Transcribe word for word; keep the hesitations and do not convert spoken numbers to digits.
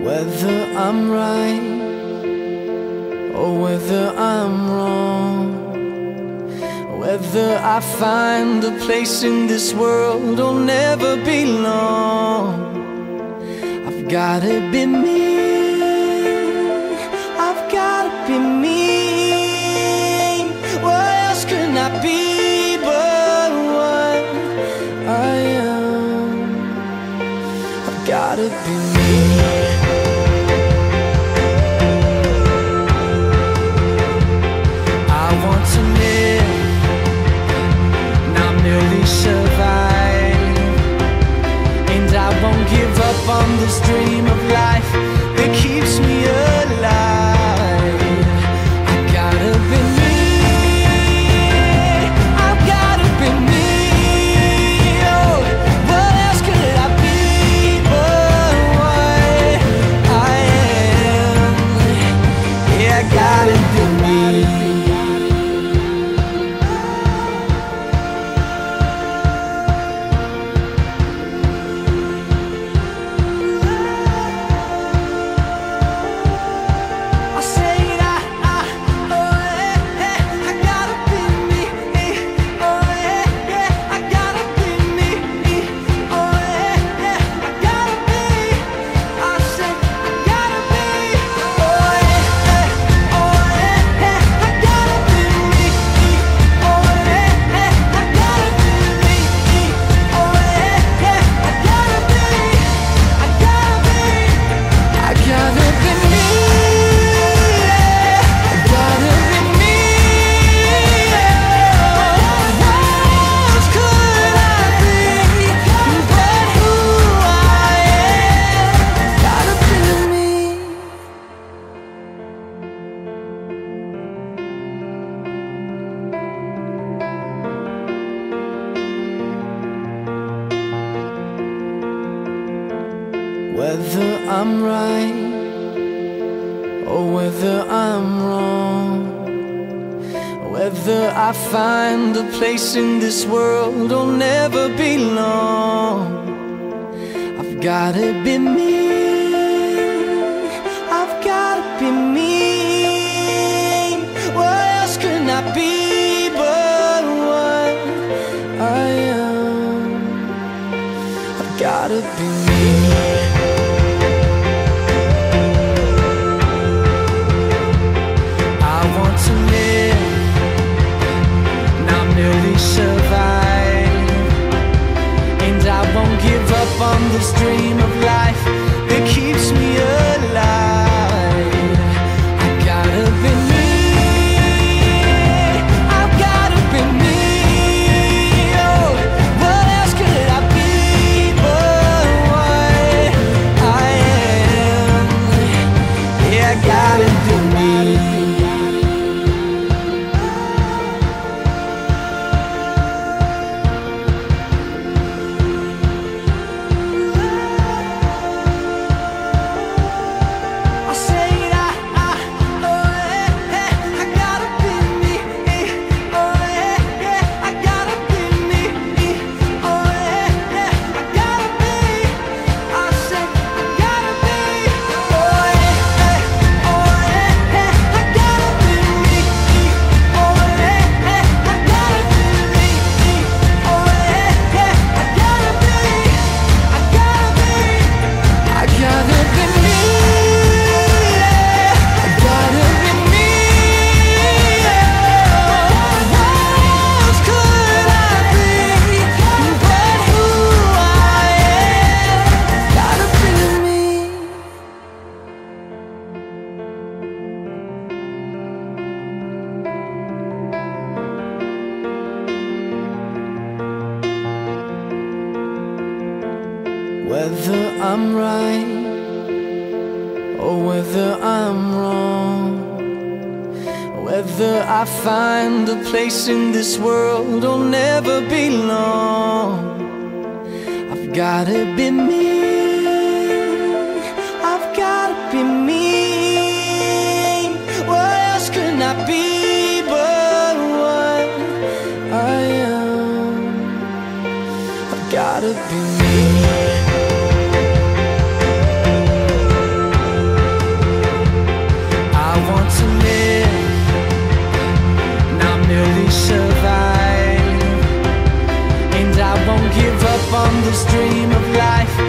Whether I'm right or whether I'm wrong, whether I find a place in this world or never belong, I've gotta be me. I've gotta be me. What else can I be but what I am? I've gotta be me. Give up on this dream of life that keeps me alive. I gotta be me. I've gotta be me. Oh, what else could I be but what I am? Yeah, I gotta be me. Whether I'm right or whether I'm wrong, whether I find a place in this world or never belong, I've gotta be me. I've gotta be me. What else can I be but what I am? I've gotta be me. Give up on this dream of life that keeps me alive. I gotta be me. I've gotta be me. Oh, what else could I be but what I am? Yeah, I gotta be me. Whether I'm right or whether I'm wrong, whether I find a place in this world or never belong, I've gotta be me. I've gotta be me. What else can I be but what I am? I've gotta be me. survive. And I won't give up on this dream of life.